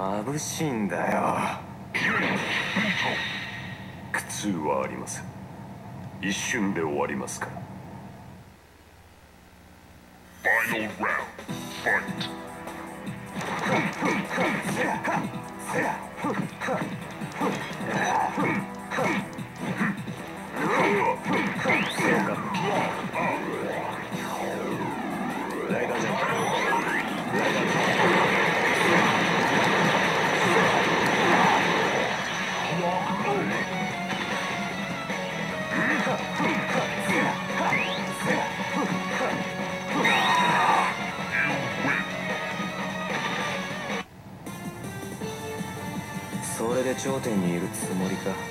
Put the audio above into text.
眩しいんだよ。 苦痛はありません。一瞬で終わりますから。Final round, fight. それで頂点にいるつもりか。